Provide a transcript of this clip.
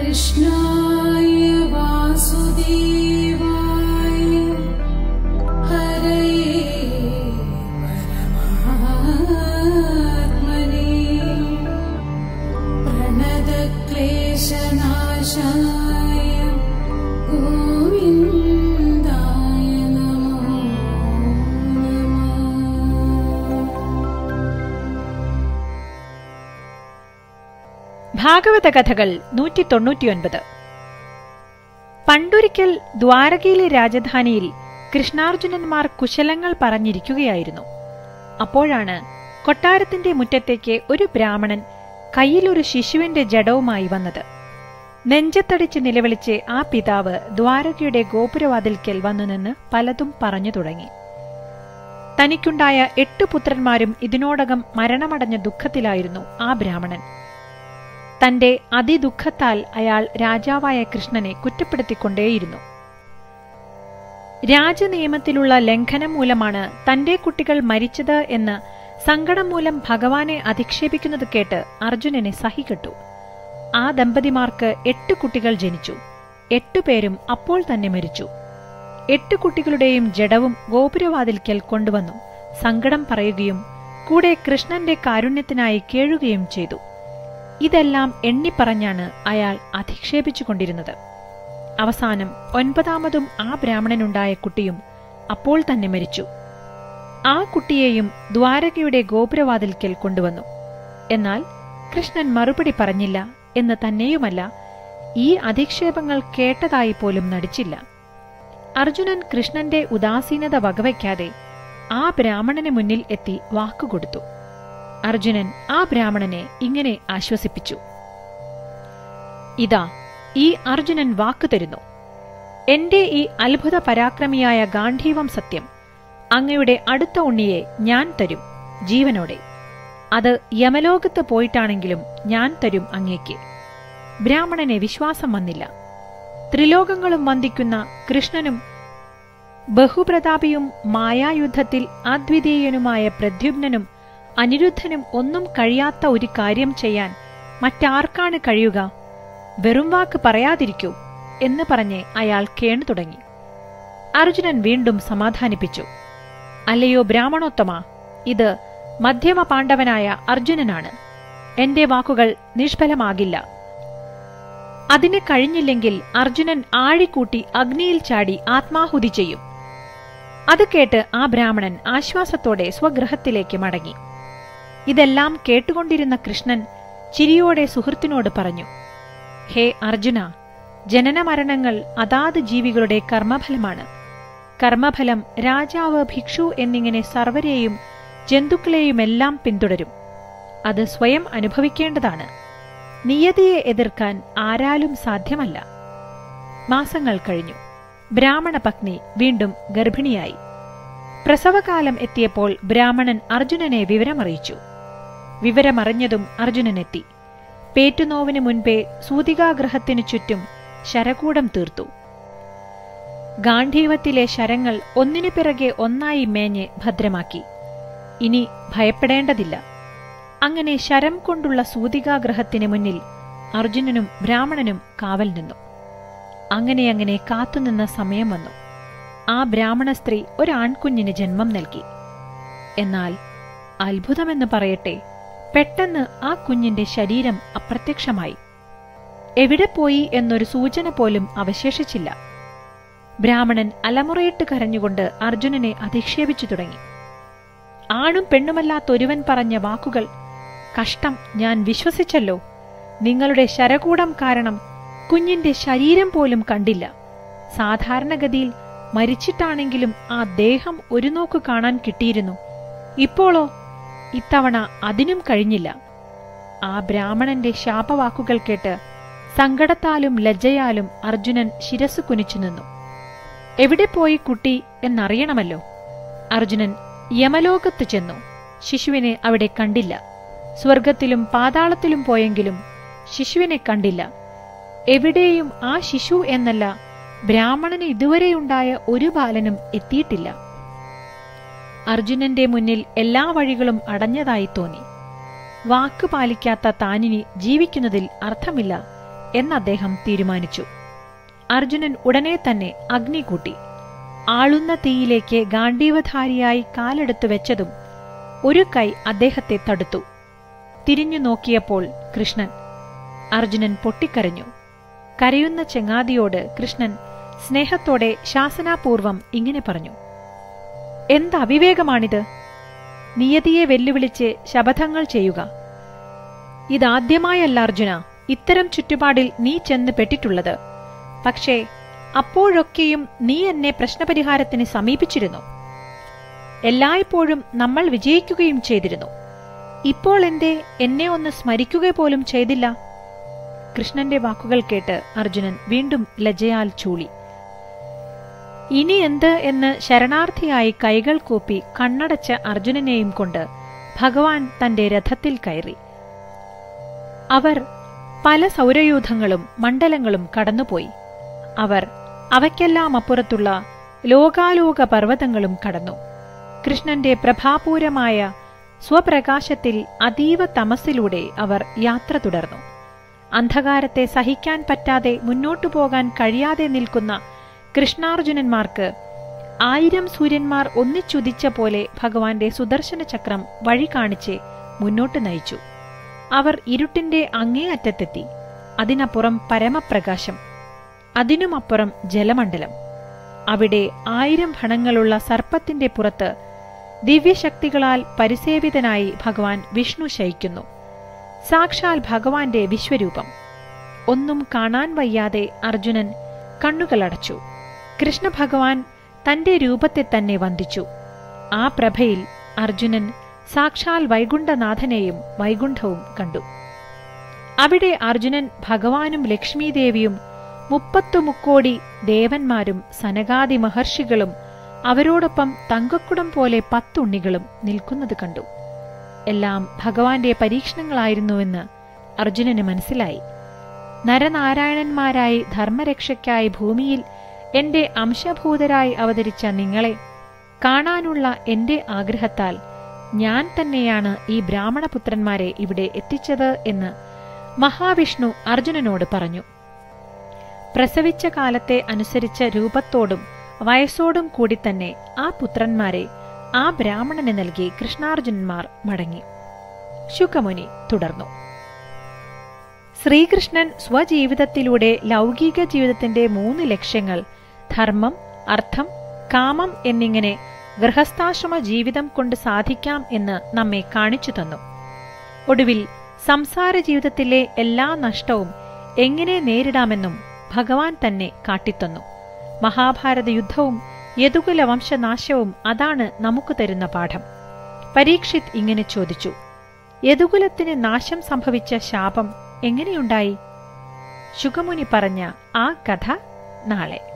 कृष्णाय वासुदेवाय हरये परमात्मने प्रणतक्लेशनाशाय गोविन्दाय नमो नमः. ഭാഗവത കഥകൾ 199. പണ്ടൊരിക്കൽ ദ്വാരകയിലെ രാജധാനിയിൽ കൃഷ്ണാർജുനന്മാർ കുശലങ്ങൾ പറഞ്ഞിരിക്കുകയായിരുന്നു. അപ്പോഴാണ് കൊട്ടാരത്തിന്റെ മുറ്റത്തേക്ക് ഒരു ബ്രാഹ്മണൻ കയ്യിലൊരു ശിശുവിന്റെ ജഡവുമായി വന്നത്. നെഞ്ചത്തടിച്ച് നിലവിളിച്ച് ആ പിതാവ് ദ്വാരകയുടെ ഗോപുരവാതിൽക്കൽ വന്നുനിന്ന് പലതും പറഞ്ഞു തുടങ്ങി. തനിക്കുണ്ടായ 8 പുത്രന്മാരും ഇതിനോടകം മരണമടഞ്ഞ ദുഃഖത്തിലായിരുന്നു ആ ബ്രാഹ്മണൻ. തന്റെ അതിദുഃഖത്താൽ അയാൾ രാജാവായ കൃഷ്ണനെ കുറ്റപ്പെടുത്തിക്കൊണ്ടേയിരുന്നു. രാജനിയമത്തിലുള്ള ലംഘനം മൂലമാണ് തന്റെ കുട്ടികൾ മരിച്ചത് എന്ന് സങ്കടം മൂലം ഭഗവാനെ അധിക്ഷേപിക്കുന്നത് കേട്ട് അർജുനനെ സഹികെട്ടു. ആ ദമ്പതിമാർക്ക് 8 കുട്ടികൾ ജനിച്ചു. 8 പേരും അപ്പോൾ തന്നെ മരിച്ചു. 8 കുട്ടികളുടെയും ജഡവും ഗോപുരവാതിൽക്കൽ കൊണ്ടുവന്നു സങ്കടം പറയുകയും കൂടെ കൃഷ്ണന്റെ കാരുണ്യത്തിനായി കേഴുകയും ചെയ്തു. ഇതെല്ലാം എണ്ണിപ്പറഞ്ഞാണ് അയാൾ അധിക്ഷേപിച്ചുകൊണ്ടിരുന്നത്. അവസാനം 9ാമതും ആ ബ്രാഹ്മണനുണ്ടായ കുട്ടിയും അപ്പോൾ തന്നെ മരിച്ചു. ആ കുട്ടിയെയും ദ്വാരകയുടെ ഗോപുരവാതിൽക്കൽ കൊണ്ടുവന്നു. എന്നാൽ കൃഷ്ണൻ മറുപടി പറഞ്ഞില്ല എന്ന് തന്നെയുമല്ല, ഈ അധിക്ഷേപങ്ങൾ കേട്ടതായി പോലും നടിച്ചില്ല. അർജുനൻ കൃഷ്ണന്റെ ഉദാസീനത വകവയ്ക്കാതെ ആ ബ്രാഹ്മണന് മുന്നിൽ എത്തി വാക്കുകൊടുത്തു. അർജുനൻ ആ ബ്രാഹ്മണനെ ഇങ്ങനെ ആശ്വസിപ്പിച്ചു: ഇതാ, ഈ അർജുനൻ വാക്കു തരുന്നു. എന്റെ ഈ അത്ഭുത പരാക്രമിയായ ഗാന്ധീവം സത്യം, അങ്ങയുടെ അടുത്ത ഉണ്ണിയെ ഞാൻ തരും ജീവനോടെ. അത് യമലോകത്ത് പോയിട്ടാണെങ്കിലും ഞാൻ തരും അങ്ങേക്ക്. ബ്രാഹ്മണനെ വിശ്വാസം വന്നില്ല. ത്രിലോകങ്ങളും വന്ദിക്കുന്ന കൃഷ്ണനും ബഹുപ്രതാപിയും മായായുദ്ധത്തിൽ അദ്വിതീയനുമായ പ്രദ്യുമ്നനും അനിരുദ്ധനും ഒന്നും കഴിയാത്ത ഒരു കാര്യം ചെയ്യാൻ മറ്റാർക്കാണ് കഴിയുക? വെറും വാക്ക് പറയാതിരിക്കൂ എന്ന് പറഞ്ഞ് അയാൾ കേണു തുടങ്ങി. അർജുനൻ വീണ്ടും സമാധാനിപ്പിച്ചു: അല്ലയോ ബ്രാഹ്മണോത്തമ, ഇത് മധ്യമ പാണ്ഡവനായ അർജുനനാണ്. എന്റെ വാക്കുകൾ നിഷ്ഫലമാകില്ല. അതിന് കഴിഞ്ഞില്ലെങ്കിൽ അർജുനൻ ആഴിക്കൂട്ടി അഗ്നിയിൽ ചാടി ആത്മാഹുതി ചെയ്യും. അത് കേട്ട് ആ ബ്രാഹ്മണൻ ആശ്വാസത്തോടെ സ്വഗൃഹത്തിലേക്ക് മടങ്ങി. ഇതെല്ലാം കേട്ടുകൊണ്ടിരുന്ന കൃഷ്ണൻ ചിരിയോടെ സുഹൃത്തിനോട് പറഞ്ഞു: ഹേ അർജുന, ജനനമരണങ്ങൾ അതാത് ജീവികളുടെ കർമ്മഫലമാണ്. കർമ്മഫലം രാജാവ്, ഭിക്ഷു എന്നിങ്ങനെ സർവരെയും ജന്തുക്കളെയുമെല്ലാം പിന്തുടരും. അത് സ്വയം അനുഭവിക്കേണ്ടതാണ്. നിയതിയെ എതിർക്കാൻ ആരാലും സാധ്യമല്ല. മാസങ്ങൾ കഴിഞ്ഞു. ബ്രാഹ്മണ പത്നി വീണ്ടും ഗർഭിണിയായി. പ്രസവകാലം എത്തിയപ്പോൾ ബ്രാഹ്മണൻ അർജുനനെ വിവരമറിയിച്ചു. വിവരമറിഞ്ഞതും അർജുനനെത്തി. പേറ്റുനോവിന് മുൻപേ സൂതികാഗ്രഹത്തിനു ചുറ്റും ശരകൂടം തീർത്തു. ഗാന്ധീവത്തിലെ ശരങ്ങൾ ഒന്നിനു പിറകെ ഒന്നായി മേഞ്ഞ് ഭദ്രമാക്കി. ഇനി ഭയപ്പെടേണ്ടതില്ല. അങ്ങനെ ശരം കൊണ്ടുള്ള സൂതികാഗ്രഹത്തിന് മുന്നിൽ അർജുനനും ബ്രാഹ്മണനും കാവൽ നിന്നു. അങ്ങനെ കാത്തുനിന്ന സമയം വന്നു. ആ ബ്രാഹ്മണ സ്ത്രീ ഒരാൺകുഞ്ഞിന് ജന്മം നൽകി. എന്നാൽ അത്ഭുതമെന്ന് പറയട്ടെ, പെട്ടെന്ന് ആ കുഞ്ഞിന്റെ ശരീരം അപ്രത്യക്ഷമായി. എവിടെ പോയി എന്നൊരു സൂചന പോലും അവശേഷിച്ചില്ല. ബ്രാഹ്മണൻ അലമുറയിട്ട് കരഞ്ഞുകൊണ്ട് അർജുനനെ അധിക്ഷേപിച്ചു തുടങ്ങി. ആണും പെണ്ണുമല്ലാത്തൊരുവൻ പറഞ്ഞ വാക്കുകൾ കഷ്ടം, ഞാൻ വിശ്വസിച്ചല്ലോ. നിങ്ങളുടെ ശരകൂടം കാരണം കുഞ്ഞിന്റെ ശരീരം പോലും കണ്ടില്ല. സാധാരണഗതിയിൽ മരിച്ചിട്ടാണെങ്കിലും ആ ദേഹം ഒരു നോക്ക് കാണാൻ കിട്ടിയിരുന്നു. ഇപ്പോളോ ഇത്തവണ അതിനും കഴിഞ്ഞില്ല. ആ ബ്രാഹ്മണന്റെ ശാപവാക്കുകൾ കേട്ട് സങ്കടത്താലും ലജ്ജയാലും അർജുനൻ ശിരസ് കുനിച്ചു നിന്നു. എവിടെ പോയി കുട്ടി എന്നറിയണമല്ലോ. അർജുനൻ യമലോകത്ത് ചെന്നു. ശിശുവിനെ അവിടെ കണ്ടില്ല. സ്വർഗത്തിലും പാതാളത്തിലും പോയെങ്കിലും ശിശുവിനെ കണ്ടില്ല. എവിടെയും ആ ശിശു എന്നല്ല, ബ്രാഹ്മണന് ഇതുവരെയുണ്ടായ ഒരു ബാലനും എത്തിയിട്ടില്ല. അർജുനന്റെ മുന്നിൽ എല്ലാ വഴികളും അടഞ്ഞതായി തോന്നി. വാക്ക് പാലിക്കാത്ത താനിനി ജീവിക്കുന്നതിൽ അർത്ഥമില്ല എന്നദ്ദേഹം തീരുമാനിച്ചു. അർജുനൻ ഉടനെ തന്നെ അഗ്നി കൂട്ടി. ആളുന്ന തീയിലേക്ക് ഗാണ്ഡീവധാരിയായി കാലെടുത്തു വെച്ചതും ഒരു കൈ അദ്ദേഹത്തെ തടുത്തു. തിരിഞ്ഞു നോക്കിയപ്പോൾ കൃഷ്ണൻ. അർജുനൻ പൊട്ടിക്കരഞ്ഞു. കരയുന്ന ചെങ്ങാതിയോട് കൃഷ്ണൻ സ്നേഹത്തോടെ ശാസനാപൂർവം ഇങ്ങനെ പറഞ്ഞു: എന്തവിവേകമാണിത്? നിയതിയെ വെല്ലുവിളിച്ച് ശപഥങ്ങൾ ചെയ്യുക. ഇതാദ്യമായല്ല അർജുന ഇത്തരം ചുറ്റുപാടിൽ നീ ചെന്ന് പെട്ടിട്ടുള്ളത്. പക്ഷേ അപ്പോഴൊക്കെയും നീ എന്നെ പ്രശ്നപരിഹാരത്തിന് സമീപിച്ചിരുന്നു. എല്ലായ്പ്പോഴും നമ്മൾ വിജയിക്കുകയും ചെയ്തിരുന്നു. ഇപ്പോൾ എന്തേ എന്നെ ഒന്ന് സ്മരിക്കുക പോലും ചെയ്തില്ല? കൃഷ്ണന്റെ വാക്കുകൾ കേട്ട് അർജുനൻ വീണ്ടും ലജ്ജയാൽ ചൂളി. ഇനി എന്ത് എന്ന് ശരണാർത്ഥിയായി കൈകൾ കൂപ്പി കണ്ണടച്ച അർജുനനെയും കൊണ്ട് ഭഗവാൻ തന്റെ രഥത്തിൽ കയറി. അവർ പല സൗരയൂഥങ്ങളും മണ്ഡലങ്ങളും കടന്നുപോയി. അവർ അവയ്ക്കെല്ലാം അപ്പുറത്തുള്ള ലോകാലോക പർവ്വതങ്ങളും കടന്നു. കൃഷ്ണന്റെ പ്രഭാപൂരമായ സ്വപ്രകാശത്തിൽ അതീവ തമസിലൂടെ അവർ യാത്ര തുടർന്നു. അന്ധകാരത്തെ സഹിക്കാൻ പറ്റാതെ മുന്നോട്ടു പോകാൻ കഴിയാതെ നിൽക്കുന്ന കൃഷ്ണാർജുനന്മാർക്ക് 1000 സൂര്യന്മാർ ഒന്നിച്ചുദിച്ച പോലെ ഭഗവാന്റെ സുദർശന ചക്രം വഴി കാണിച്ച് മുന്നോട്ട് നയിച്ചു. അവർ ഇരുട്ടിന്റെ അങ്ങേ അറ്റത്തെത്തി. അതിനപ്പുറം പരമപ്രകാശം, അതിനുമപ്പുറം ജലമണ്ഡലം. അവിടെ 1000 ഫണങ്ങളുള്ള സർപ്പത്തിന്റെ പുറത്ത് ദിവ്യശക്തികളാൽ പരിസേവിതനായി ഭഗവാൻ വിഷ്ണു ശയിക്കുന്നു. സാക്ഷാൽ ഭഗവാന്റെ വിശ്വരൂപം. ഒന്നും കാണാൻ വയ്യാതെ അർജുനൻ കണ്ണുകളടച്ചു. കൃഷ്ണഭഗവാൻ തന്റെ രൂപത്തെ തന്നെ വന്ദിച്ചു. ആ പ്രഭയിൽ അർജുനൻ സാക്ഷാൽ വൈകുണ്ഠനാഥനെയും വൈകുണ്ഠവും കണ്ടു. അവിടെ അർജുനൻ ഭഗവാനും ലക്ഷ്മീദേവിയും 30 മുക്കോടി ദേവന്മാരും സനകാദി മഹർഷികളും അവരോടൊപ്പം തങ്കക്കുടം പോലെ 10 ഉണ്ണികളും നിൽക്കുന്നത് കണ്ടു. എല്ലാം ഭഗവാന്റെ പരീക്ഷണങ്ങളായിരുന്നുവെന്ന് അർജുനന് മനസ്സിലായി. നരനാരായണന്മാരായി ധർമ്മരക്ഷയ്ക്കായി ഭൂമിയിൽ എന്റെ അംശഭൂതരായി അവതരിച്ച നിങ്ങളെ കാണാനുള്ള എന്റെ ആഗ്രഹത്താൽ ഞാൻ തന്നെയാണ് ഈ ബ്രാഹ്മണപുത്രന്മാരെ ഇവിടെ എത്തിച്ചത് എന്ന് മഹാവിഷ്ണു അർജുനനോട് പറഞ്ഞു. പ്രസവിച്ച കാലത്തെ അനുസരിച്ച രൂപത്തോടും വയസ്സോടും കൂടി തന്നെ ആ പുത്രന്മാരെ ആ ബ്രാഹ്മണന് നൽകി കൃഷ്ണാർജുനന്മാർ മടങ്ങി. ശുകമുനി തുടർന്നു. ശ്രീകൃഷ്ണൻ സ്വജീവിതത്തിലൂടെ ലൗകിക ജീവിതത്തിന്റെ 3 ലക്ഷ്യങ്ങൾ ധർമ്മം, അർത്ഥം, കാമം എന്നിങ്ങനെ ഗൃഹസ്ഥാശ്രമ ജീവിതം കൊണ്ട് സാധിക്കാം എന്ന് നമ്മെ കാണിച്ചു തന്നു. ഒടുവിൽ സംസാര ജീവിതത്തിലെ എല്ലാ നഷ്ടവും എങ്ങനെ നേരിടാമെന്നും ഭഗവാൻ തന്നെ കാട്ടിത്തന്നു. മഹാഭാരത യുദ്ധവും യദുകുല വംശനാശവും അതാണ് നമുക്ക് തരുന്ന പാഠം. പരീക്ഷിത് ഇങ്ങനെ ചോദിച്ചു: യദുകുലത്തിന് നാശം സംഭവിച്ച ശാപം എങ്ങനെയുണ്ടായി? ശുകമുനി പറഞ്ഞ ആ കഥ നാളെ.